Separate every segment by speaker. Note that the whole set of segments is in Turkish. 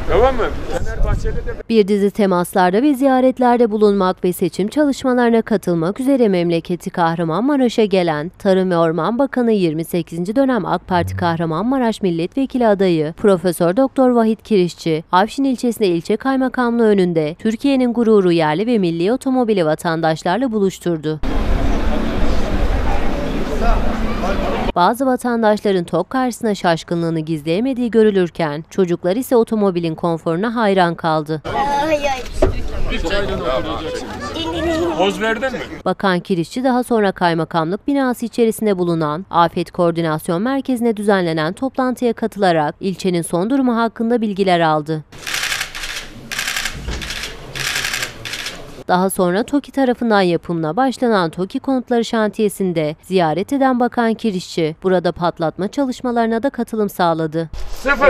Speaker 1: Tamam mı? Fenerbahçe'de de
Speaker 2: Bir dizi temaslarda ve ziyaretlerde bulunmak ve seçim çalışmalarına katılmak üzere memleketi Kahramanmaraş'a gelen Tarım ve Orman Bakanı 28. dönem AK Parti Kahramanmaraş Milletvekili adayı Profesör Doktor Vahit Kirişçi, Afşin ilçesinde ilçe kaymakamlığı önünde Türkiye'nin gururu yerli ve milli otomobili vatandaşlarla buluşturdu. Bazı vatandaşların TOG karşısına şaşkınlığını gizleyemediği görülürken, çocuklar ise otomobilin konforuna hayran kaldı.
Speaker 1: poz verdin mi?
Speaker 2: Bakan Kirişçi daha sonra kaymakamlık binası içerisinde bulunan Afet Koordinasyon Merkezi'ne düzenlenen toplantıya katılarak ilçenin son durumu hakkında bilgiler aldı. Daha sonra TOKİ tarafından yapımına başlanan TOKİ konutları şantiyesinde ziyaret eden Bakan Kirişçi, burada patlatma çalışmalarına da katılım sağladı.
Speaker 1: Sıfır.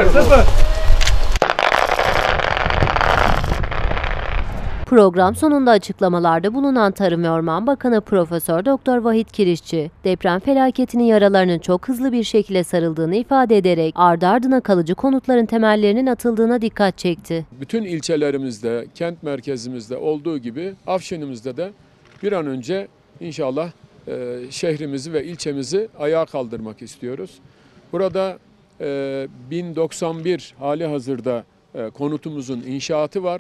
Speaker 2: Program sonunda açıklamalarda bulunan Tarım ve Orman Bakanı Profesör Doktor Vahit Kirişçi, deprem felaketinin yaralarının çok hızlı bir şekilde sarıldığını ifade ederek ardı ardına kalıcı konutların temellerinin atıldığına dikkat çekti.
Speaker 3: Bütün ilçelerimizde, kent merkezimizde olduğu gibi Afşin'imizde de bir an önce inşallah şehrimizi ve ilçemizi ayağa kaldırmak istiyoruz. Burada 1091 hali hazırda konutumuzun inşaatı var.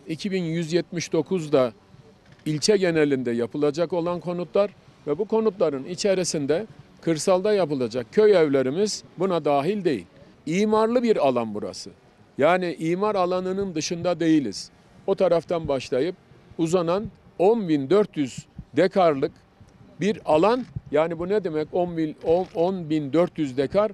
Speaker 3: 2179'da ilçe genelinde yapılacak olan konutlar ve bu konutların içerisinde kırsalda yapılacak köy evlerimiz buna dahil değil. İmarlı bir alan burası. Yani imar alanının dışında değiliz. O taraftan başlayıp uzanan 10.400 dekarlık bir alan, yani bu ne demek 10.400 dekar,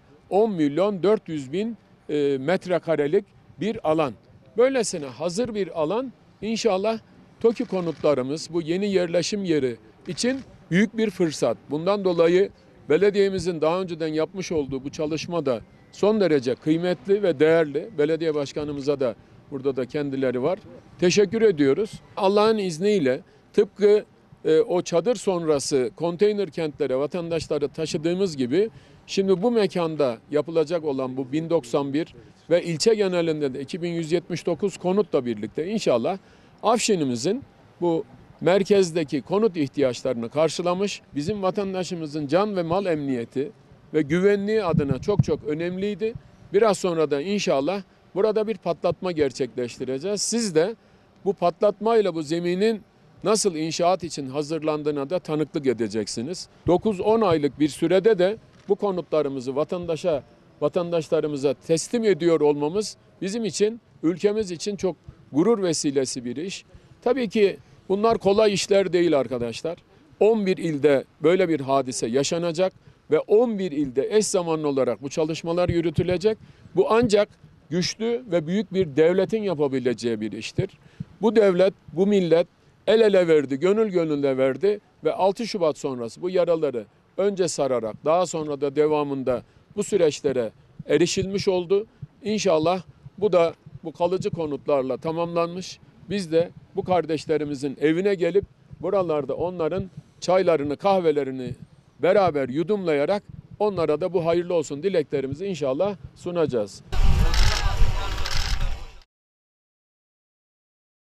Speaker 3: 10.400.000 metrekarelik bir alan. Böylesine hazır bir alan inşallah TOKİ konutlarımız bu yeni yerleşim yeri için büyük bir fırsat. Bundan dolayı belediyemizin daha önceden yapmış olduğu bu çalışma da son derece kıymetli ve değerli. Belediye başkanımıza da burada da kendileri var. Teşekkür ediyoruz. Allah'ın izniyle tıpkı o çadır sonrası konteyner kentlere vatandaşları taşıdığımız gibi şimdi bu mekanda yapılacak olan bu 1091 ve ilçe genelinde de 2179 konutla birlikte inşallah Afşin'imizin bu merkezdeki konut ihtiyaçlarını karşılamış, bizim vatandaşımızın can ve mal emniyeti ve güvenliği adına çok çok önemliydi. Biraz sonra da inşallah burada bir patlatma gerçekleştireceğiz. Siz de bu patlatmayla bu zeminin nasıl inşaat için hazırlandığına da tanıklık edeceksiniz. 9-10 aylık bir sürede de bu konutlarımızı vatandaşlarımıza teslim ediyor olmamız bizim için, ülkemiz için çok gurur vesilesi bir iş. Tabii ki bunlar kolay işler değil arkadaşlar. 11 ilde böyle bir hadise yaşanacak ve 11 ilde eş zamanlı olarak bu çalışmalar yürütülecek. Bu ancak güçlü ve büyük bir devletin yapabileceği bir iştir. Bu devlet, bu millet el ele verdi, gönül gönüle verdi ve 6 Şubat sonrası bu yaraları önce sararak daha sonra da devamında bu süreçlere erişilmiş oldu. İnşallah bu da bu kalıcı konutlarla tamamlanmış. Biz de bu kardeşlerimizin evine gelip buralarda onların çaylarını, kahvelerini beraber yudumlayarak onlara da bu hayırlı olsun dileklerimizi inşallah sunacağız.